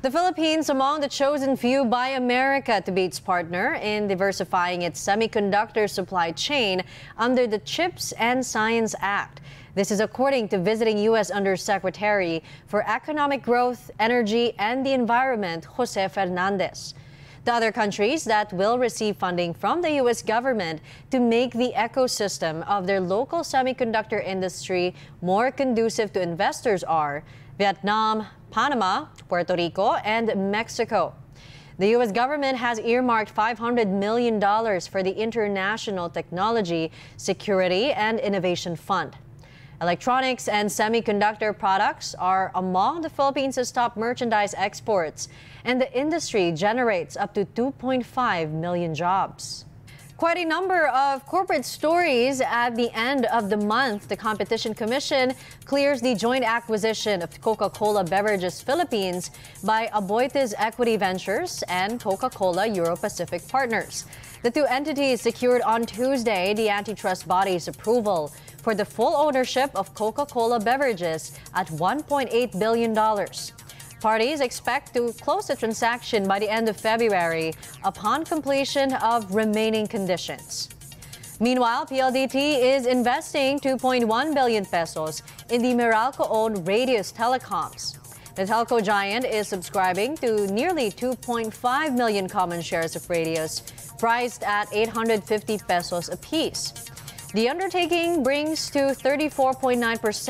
The Philippines among the chosen few by America to be its partner in diversifying its semiconductor supply chain under the CHIPS and Science Act. This is according to visiting U.S. Undersecretary for Economic Growth, Energy, and the Environment, Jose Fernandez. The other countries that will receive funding from the U.S. government to make the ecosystem of their local semiconductor industry more conducive to investors are Vietnam, Panama, Puerto Rico, and Mexico. The U.S. government has earmarked $500 million for the International Technology, Security, and Innovation Fund. Electronics and semiconductor products are among the Philippines' top merchandise exports, and the industry generates up to 2.5 million jobs. Quite a number of corporate stories at the end of the month. The Competition Commission clears the joint acquisition of Coca-Cola Beverages Philippines by Aboitiz Equity Ventures and Coca-Cola Euro-Pacific Partners. The two entities secured on Tuesday the antitrust body's approval for the full ownership of Coca-Cola Beverages at $1.8 billion. Parties expect to close the transaction by the end of February upon completion of remaining conditions. Meanwhile, PLDT is investing 2.1 billion pesos in the Meralco-owned Radius Telecoms. The telco giant is subscribing to nearly 2.5 million common shares of Radius, priced at 850 pesos apiece. The undertaking brings to 34.9%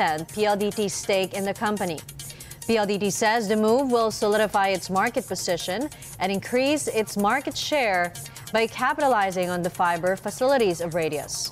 PLDT stake in the company. PLDT says the move will solidify its market position and increase its market share by capitalizing on the fiber facilities of Radius.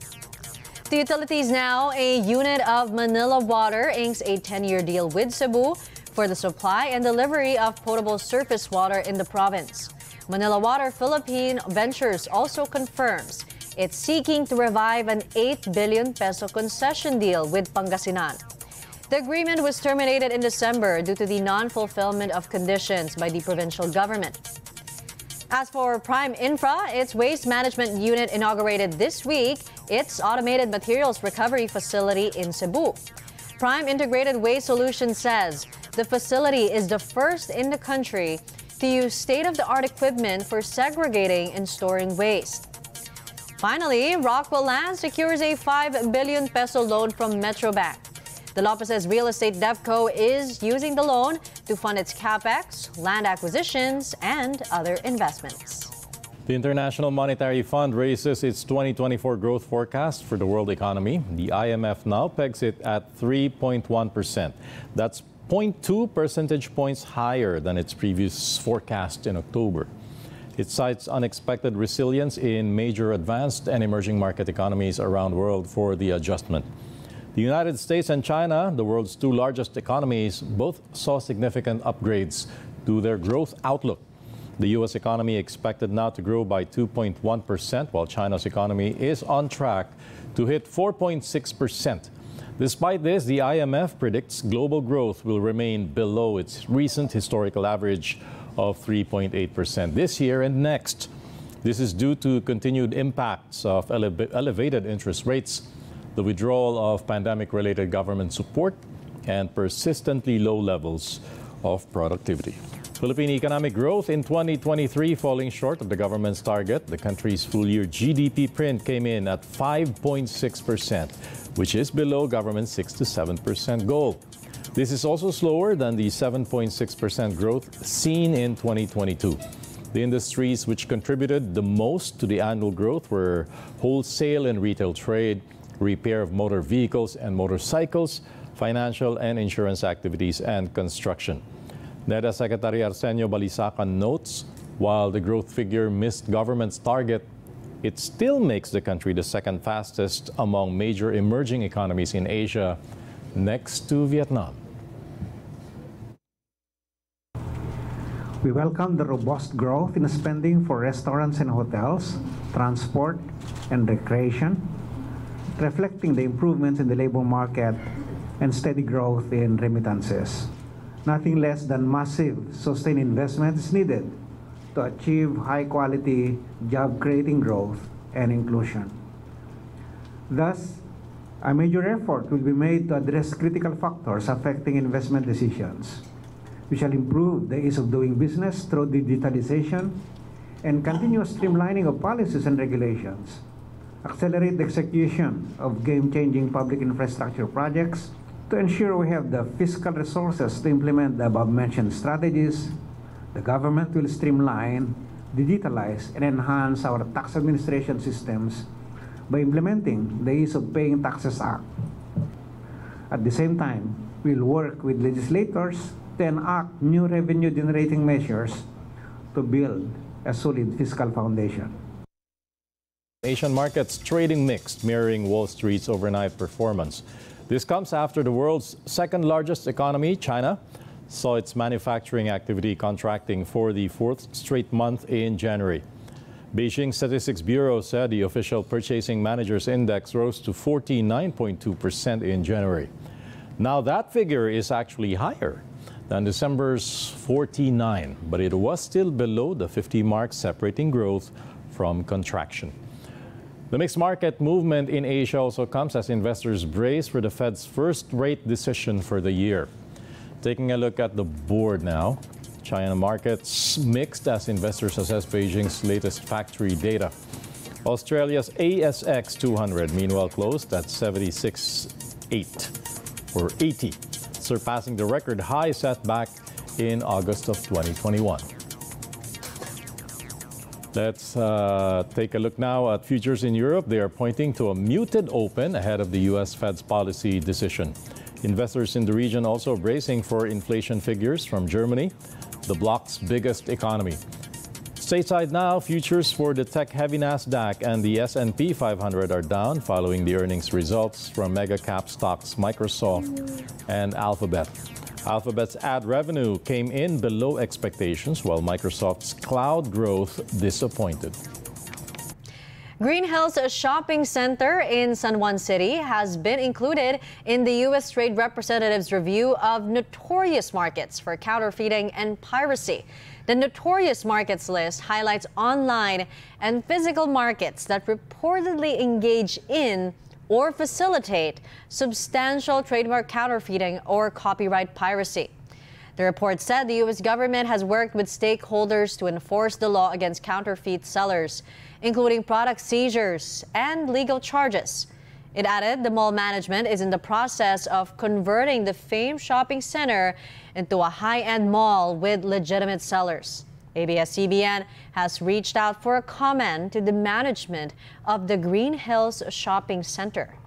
The utilities now, a unit of Manila Water, inks a 10-year deal with Cebu for the supply and delivery of potable surface water in the province. Manila Water Philippine Ventures also confirms it's seeking to revive an 8 billion peso concession deal with Pangasinan. The agreement was terminated in December due to the non-fulfillment of conditions by the provincial government. As for Prime Infra, its waste management unit inaugurated this week its automated materials recovery facility in Cebu. Prime Integrated Waste Solutions says the facility is the first in the country to use state-of-the-art equipment for segregating and storing waste. Finally, Rockwell Land secures a 5 billion peso loan from Metrobank. The Lopez's Real Estate DevCo is using the loan to fund its capex, land acquisitions, and other investments. The International Monetary Fund raises its 2024 growth forecast for the world economy. The IMF now pegs it at 3.1%. That's 0.2 percentage points higher than its previous forecast in October. It cites unexpected resilience in major advanced and emerging market economies around the world for the adjustment. The United States and China, the world's two largest economies, both saw significant upgrades to their growth outlook. The U.S. economy expected now to grow by 2.1%, while China's economy is on track to hit 4.6%. Despite this, the IMF predicts global growth will remain below its recent historical average of 3.8% this year and next. This is due to continued impacts of elevated interest rates, the withdrawal of pandemic-related government support, and persistently low levels of productivity. Philippine economic growth in 2023 falling short of the government's target. The country's full-year GDP print came in at 5.6%, which is below government's 6 to 7% goal. This is also slower than the 7.6% growth seen in 2022. The industries which contributed the most to the annual growth were wholesale and retail trade, repair of motor vehicles and motorcycles, financial and insurance activities, and construction. NEDA Secretary Arsenio Balisacan notes, while the growth figure missed government's target, it still makes the country the second fastest among major emerging economies in Asia, next to Vietnam. We welcome the robust growth in spending for restaurants and hotels, transport, and recreation, reflecting the improvements in the labor market and steady growth in remittances. Nothing less than massive sustained investment is needed to achieve high-quality, job-creating growth and inclusion. Thus, a major effort will be made to address critical factors affecting investment decisions. We shall improve the ease of doing business through digitalization and continuous streamlining of policies and regulations, accelerate the execution of game-changing public infrastructure projects to ensure we have the fiscal resources to implement the above-mentioned strategies. The government will streamline, digitalize, and enhance our tax administration systems by implementing the Ease of Paying Taxes Act. At the same time, we'll work with legislators to enact new revenue-generating measures to build a solid fiscal foundation. Asian markets trading mixed, mirroring Wall Street's overnight performance. This comes after the world's second largest economy, China, saw its manufacturing activity contracting for the fourth straight month in January. Beijing Statistics Bureau said the official Purchasing Managers Index rose to 49.2% in January. Now that figure is actually higher than December's 49, but it was still below the 50 mark, separating growth from contraction. The mixed market movement in Asia also comes as investors brace for the Fed's first rate decision for the year. Taking a look at the board now, China markets mixed as investors assess Beijing's latest factory data. Australia's ASX 200 meanwhile closed at 76.8 or 80, surpassing the record high set back in August of 2021. Let's take a look now at futures in Europe. They are pointing to a muted open ahead of the U.S. Fed's policy decision. Investors in the region also bracing for inflation figures from Germany, the bloc's biggest economy. Stateside now, futures for the tech-heavy Nasdaq and the S&P 500 are down following the earnings results from mega-cap stocks Microsoft and Alphabet. Alphabet's ad revenue came in below expectations, while Microsoft's cloud growth disappointed. Green Hills Shopping Center in San Juan City has been included in the U.S. Trade Representative's review of notorious markets for counterfeiting and piracy. The notorious markets list highlights online and physical markets that reportedly engage in or facilitate substantial trademark counterfeiting or copyright piracy. The report said the U.S. government has worked with stakeholders to enforce the law against counterfeit sellers, including product seizures and legal charges. It added the mall management is in the process of converting the famed shopping center into a high-end mall with legitimate sellers. ABS-CBN has reached out for a comment to the management of the Green Hills Shopping Center.